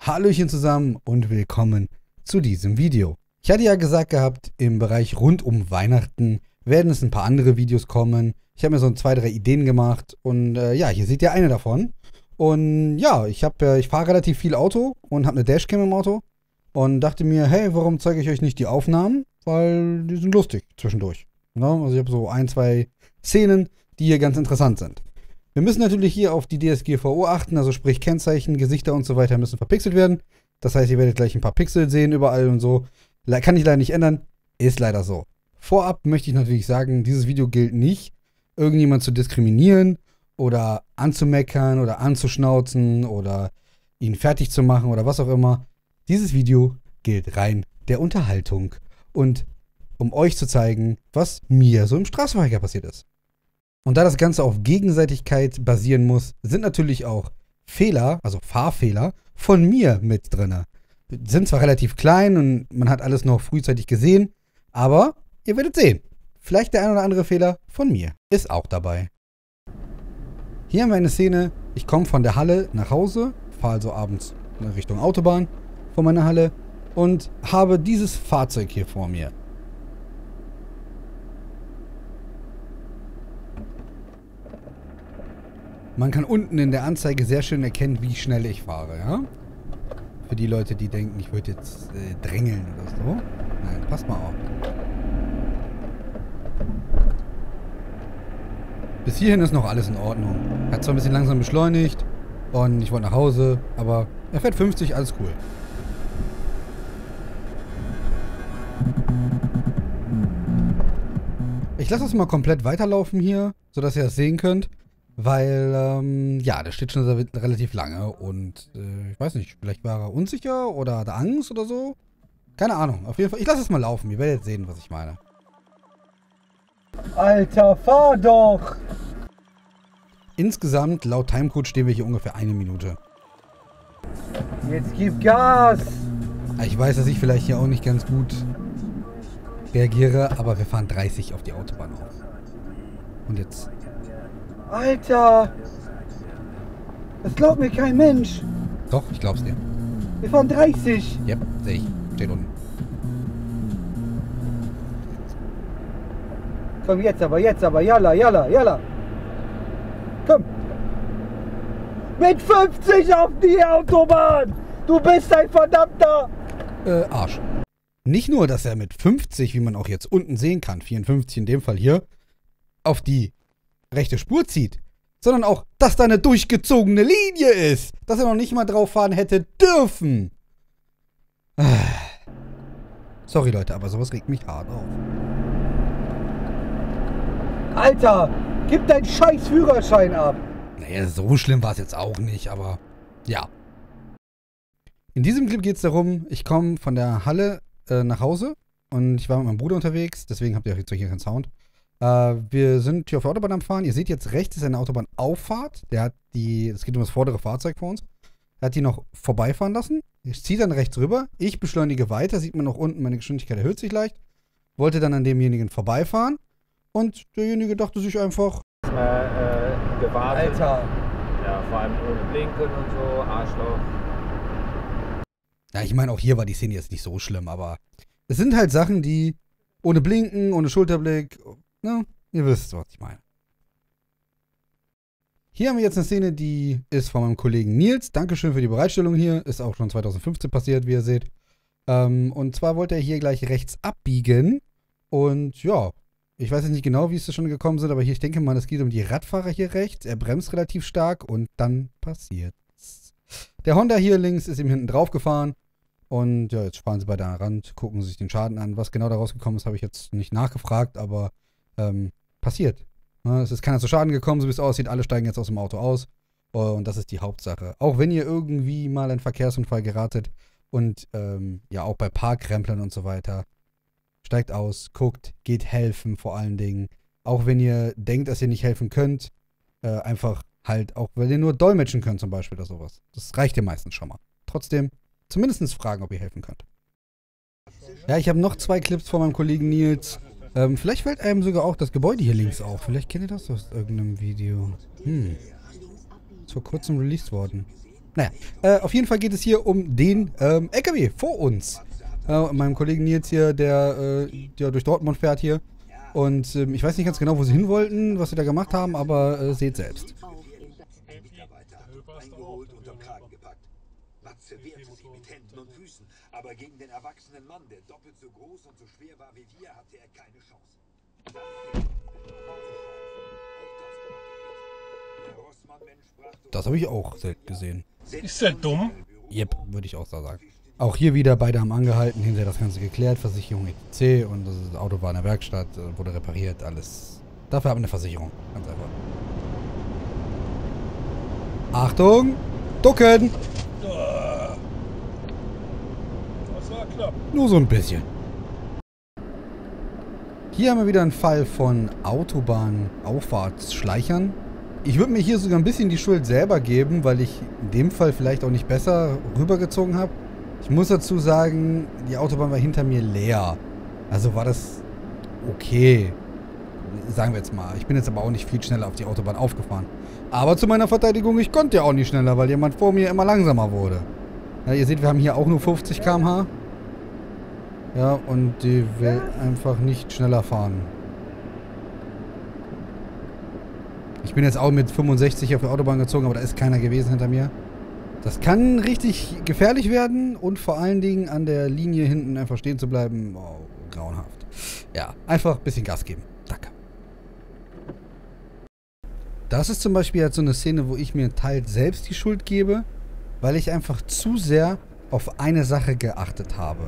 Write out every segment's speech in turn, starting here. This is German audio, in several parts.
Hallöchen zusammen und willkommen zu diesem Video. Ich hatte ja gesagt gehabt, im Bereich rund um Weihnachten werden es ein paar andere Videos kommen. Ich habe mir so 2, 3 Ideen gemacht und ja, hier seht ihr eine davon. Und ja, ich fahre relativ viel Auto und habe eine Dashcam im Auto und dachte mir, hey, warum zeige ich euch nicht die Aufnahmen? Weil die sind lustig zwischendurch. Ja, also ich habe so 1, 2 Szenen, die hier ganz interessant sind. Wir müssen natürlich hier auf die DSGVO achten, also sprich Kennzeichen, Gesichter und so weiter müssen verpixelt werden. Das heißt, ihr werdet gleich ein paar Pixel sehen überall und so. Kann ich leider nicht ändern, ist leider so. Vorab möchte ich natürlich sagen, dieses Video gilt nicht, irgendjemand zu diskriminieren oder anzumeckern oder anzuschnauzen oder ihn fertig zu machen oder was auch immer. Dieses Video gilt rein der Unterhaltung und um euch zu zeigen, was mir so im Straßenverkehr passiert ist. Und da das Ganze auf Gegenseitigkeit basieren muss, sind natürlich auch Fehler, also Fahrfehler, von mir mit drin. Sind zwar relativ klein und man hat alles noch frühzeitig gesehen, aber ihr werdet sehen. Vielleicht der ein oder andere Fehler von mir ist auch dabei. Hier haben wir eine Szene, ich komme von der Halle nach Hause, fahre also abends in Richtung Autobahn von meiner Halle und habe dieses Fahrzeug hier vor mir. Man kann unten in der Anzeige sehr schön erkennen, wie schnell ich fahre, ja? Für die Leute, die denken, ich würde jetzt drängeln oder so. Nein, passt mal auf. Bis hierhin ist noch alles in Ordnung. Er hat zwar ein bisschen langsam beschleunigt und ich wollte nach Hause, aber er fährt 50, alles cool. Ich lasse das mal komplett weiterlaufen hier, sodass ihr das sehen könnt. Weil, ja, der steht schon relativ lange und ich weiß nicht, vielleicht war er unsicher oder hatte Angst oder so. Keine Ahnung, auf jeden Fall, ich lasse es mal laufen, ihr werdet sehen, was ich meine. Alter, fahr doch! Insgesamt, laut Timecode, stehen wir hier ungefähr 1 Minute. Jetzt gib Gas! Ich weiß, dass ich vielleicht hier auch nicht ganz gut reagiere, aber wir fahren 30 auf die Autobahn auf. Und jetzt... Alter! Das glaubt mir kein Mensch! Doch, ich glaub's dir. Wir fahren 30! Yep, sehe ich. Steht unten. Komm, jetzt aber, jalla, jalla, jalla! Komm! Mit 50 auf die Autobahn! Du bist ein verdammter... Arsch. Nicht nur, dass er mit 50, wie man auch jetzt unten sehen kann, 54 in dem Fall hier, auf die rechte Spur zieht, sondern auch, dass da eine durchgezogene Linie ist, dass er noch nicht mal drauf fahren hätte dürfen. Sorry Leute, aber sowas regt mich hart auf. Alter! Gib deinen scheiß Führerschein ab! Naja, so schlimm war es jetzt auch nicht, aber ja. In diesem Clip geht es darum, ich komme von der Halle nach Hause und ich war mit meinem Bruder unterwegs, deswegen habt ihr jetzt hier keinen Sound. Wir sind hier auf der Autobahn am Fahren. Ihr seht jetzt rechts ist eine Autobahnauffahrt. Es geht um das vordere Fahrzeug vor uns. Er hat die noch vorbeifahren lassen. Ich ziehe dann rechts rüber. Ich beschleunige weiter. Sieht man noch unten, meine Geschwindigkeit erhöht sich leicht. Wollte dann an demjenigen vorbeifahren. Und derjenige dachte sich einfach... gewartet. Alter! Ja, vor allem ohne Blinken und so, Arschloch. Ja, ich meine, auch hier war die Szene jetzt nicht so schlimm, aber... Es sind halt Sachen, die ohne Blinken, ohne Schulterblick... Na, ihr wisst, was ich meine. Hier haben wir jetzt eine Szene, die ist von meinem Kollegen Nils. Dankeschön für die Bereitstellung hier. Ist auch schon 2015 passiert, wie ihr seht. Und zwar wollte er hier gleich rechts abbiegen. Und ja, ich weiß jetzt nicht genau, wie es da schon gekommen sind, aber hier, ich denke mal, es geht um die Radfahrer hier rechts. Er bremst relativ stark und dann passiert's. Der Honda hier links ist ihm hinten drauf gefahren. Und ja, jetzt fahren sie beide an den Rand, gucken sich den Schaden an. Was genau da rausgekommen ist, habe ich jetzt nicht nachgefragt, aber passiert. Ja, es ist keiner zu Schaden gekommen, so wie es aussieht. Alle steigen jetzt aus dem Auto aus. Und das ist die Hauptsache. Auch wenn ihr irgendwie mal in einen Verkehrsunfall geratet und ja auch bei Parkrempeln und so weiter, steigt aus, guckt, geht helfen vor allen Dingen. Auch wenn ihr denkt, dass ihr nicht helfen könnt, einfach halt auch, weil ihr nur dolmetschen könnt zum Beispiel oder sowas. Das reicht ja meistens schon mal. Trotzdem zumindest fragen, ob ihr helfen könnt. Ja, ich habe noch 2 Clips von meinem Kollegen Nils. Vielleicht fällt einem sogar auch das Gebäude hier links auf. Vielleicht kennt ihr das aus irgendeinem Video. Ist vor kurzem released worden. Naja, auf jeden Fall geht es hier um den LKW vor uns. Meinem Kollegen Nils hier, der durch Dortmund fährt hier. Und ich weiß nicht ganz genau, wo sie hin wollten, was sie da gemacht haben, aber seht selbst. Aber gegen den erwachsenen Mann, der doppelt so groß und so schwer war wie wir, hatte er keine Chance. Das habe ich auch selten gesehen. Ist der dumm? Jep, würde ich auch so sagen. Auch hier wieder, beide haben angehalten, hinterher das Ganze geklärt, Versicherung etc. Und das Auto war in der Werkstatt, wurde repariert, alles. Dafür haben wir eine Versicherung, ganz einfach. Achtung, ducken! Das war knapp. Nur so ein bisschen. Hier haben wir wieder einen Fall von Autobahn-Auffahrtsschleichern. Ich würde mir hier sogar ein bisschen die Schuld selber geben, weil ich in dem Fall vielleicht auch nicht besser rübergezogen habe. Ich muss dazu sagen, die Autobahn war hinter mir leer. Also war das okay. Sagen wir jetzt mal. Ich bin jetzt aber auch nicht viel schneller auf die Autobahn aufgefahren. Aber zu meiner Verteidigung, ich konnte ja auch nicht schneller, weil jemand vor mir immer langsamer wurde. Ja, ihr seht, wir haben hier auch nur 50 km/h. Ja, und die will einfach nicht schneller fahren. Ich bin jetzt auch mit 65 auf die Autobahn gezogen, aber da ist keiner gewesen hinter mir. Das kann richtig gefährlich werden und vor allen Dingen an der Linie hinten einfach stehen zu bleiben. Oh, grauenhaft. Ja, einfach ein bisschen Gas geben. Danke. Das ist zum Beispiel jetzt so eine Szene, wo ich mir teils selbst die Schuld gebe, weil ich einfach zu sehr auf eine Sache geachtet habe.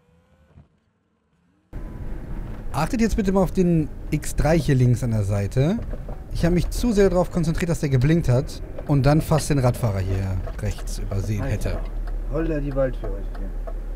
Achtet jetzt bitte mal auf den X3 hier links an der Seite. Ich habe mich zu sehr darauf konzentriert, dass der geblinkt hat und dann fast den Radfahrer hier rechts übersehen hätte. Holla die Waldfee euch hier.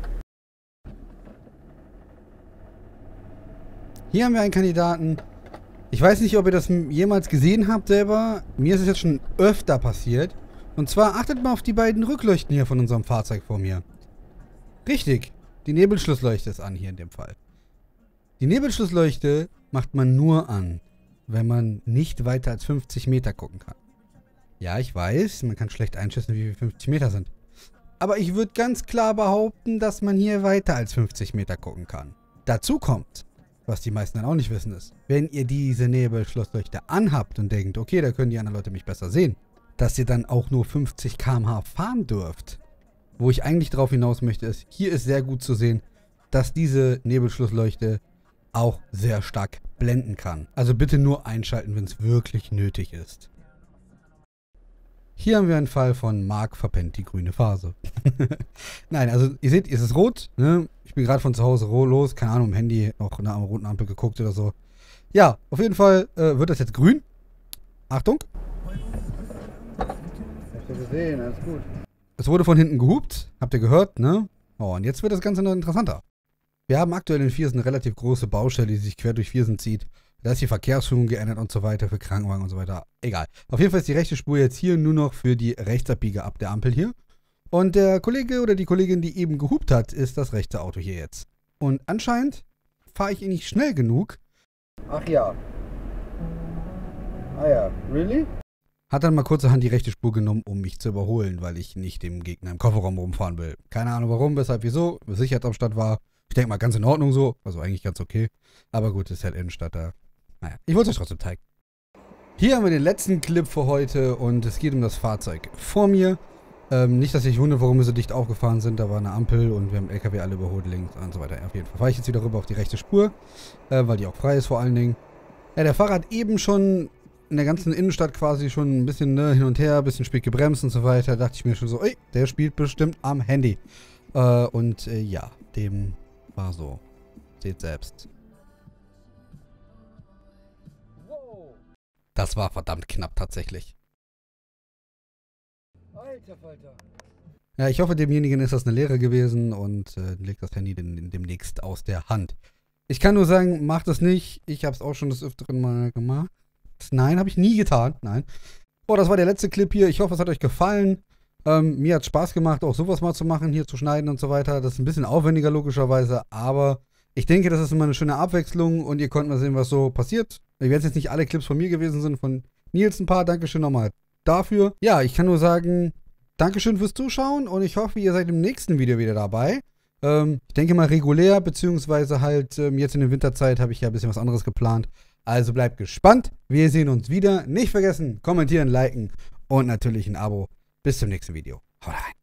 Hier haben wir einen Kandidaten. Ich weiß nicht, ob ihr das jemals gesehen habt selber. Mir ist es jetzt schon öfter passiert. Und zwar achtet mal auf die beiden Rückleuchten hier von unserem Fahrzeug vor mir. Richtig, die Nebelschlussleuchte ist an hier in dem Fall. Die Nebelschlussleuchte macht man nur an, wenn man nicht weiter als 50 Meter gucken kann. Ja, ich weiß, man kann schlecht einschätzen, wie viel 50 Meter sind. Aber ich würde ganz klar behaupten, dass man hier weiter als 50 Meter gucken kann. Dazu kommt, was die meisten dann auch nicht wissen ist, wenn ihr diese Nebelschlussleuchte anhabt und denkt, okay, da können die anderen Leute mich besser sehen, dass ihr dann auch nur 50 km/h fahren dürft. Wo ich eigentlich drauf hinaus möchte, ist, hier ist sehr gut zu sehen, dass diese Nebelschlussleuchte auch sehr stark blenden kann. Also bitte nur einschalten, wenn es wirklich nötig ist. Hier haben wir einen Fall von Marc verpennt die grüne Phase. Nein, also ihr seht, es ist rot. Ne? Ich bin gerade von zu Hause los. Keine Ahnung, im Handy noch nach einer roten Ampel geguckt oder so. Ja, auf jeden Fall wird das jetzt grün. Achtung. Hast du gesehen, alles gut. Es wurde von hinten gehupt. Habt ihr gehört, ne? Oh, und jetzt wird das Ganze noch interessanter. Wir haben aktuell in Viersen eine relativ große Baustelle, die sich quer durch Viersen zieht. Da ist die Verkehrsführung geändert und so weiter für Krankenwagen und so weiter. Egal. Auf jeden Fall ist die rechte Spur jetzt hier nur noch für die Rechtsabbieger ab der Ampel hier. Und der Kollege oder die Kollegin, die eben gehupt hat, ist das rechte Auto hier jetzt. Und anscheinend fahre ich nicht schnell genug. Ach ja. Ah ja, really? Hat dann mal kurzerhand die rechte Spur genommen, um mich zu überholen, weil ich nicht dem Gegner im Kofferraum rumfahren will. Keine Ahnung warum, weshalb, wieso. Sicherheitsabstand war. Ich denke mal, ganz in Ordnung so. Also eigentlich ganz okay. Aber gut, ist halt Innenstadt da. Naja, ich wollte es euch trotzdem zeigen. Hier haben wir den letzten Clip für heute und es geht um das Fahrzeug vor mir. Nicht, dass ich wundere, warum wir so dicht aufgefahren sind. Da war eine Ampel und wir haben LKW alle überholt links und so weiter. Auf jeden Fall fahre ich jetzt wieder rüber auf die rechte Spur, weil die auch frei ist vor allen Dingen. Ja, der Fahrer hat eben schon in der ganzen Innenstadt quasi schon ein bisschen hin und her, ein bisschen spät gebremst und so weiter. Da dachte ich mir schon so, ey, der spielt bestimmt am Handy. Ja, dem war so. Seht selbst. Das war verdammt knapp tatsächlich. Alter Falter. Ja, ich hoffe, demjenigen ist das eine Lehre gewesen und legt das Handy demnächst aus der Hand. Ich kann nur sagen, macht das nicht. Ich habe es auch schon des Öfteren mal gemacht. Nein, habe ich nie getan. Nein. Oh, das war der letzte Clip hier. Ich hoffe, es hat euch gefallen. Mir hat es Spaß gemacht, auch sowas mal zu machen, hier zu schneiden und so weiter. Das ist ein bisschen aufwendiger logischerweise, aber ich denke, das ist immer eine schöne Abwechslung und ihr könnt mal sehen, was so passiert. Ich werde jetzt nicht alle Clips von mir gewesen sind, von Nils ein paar. Dankeschön nochmal dafür. Ja, ich kann nur sagen, Dankeschön fürs Zuschauen und ich hoffe, ihr seid im nächsten Video wieder dabei. Ich denke mal regulär, beziehungsweise halt jetzt in der Winterzeit habe ich ja ein bisschen was anderes geplant. Also bleibt gespannt. Wir sehen uns wieder. Nicht vergessen, kommentieren, liken und natürlich ein Abo. Bis zum nächsten Video. Haut rein.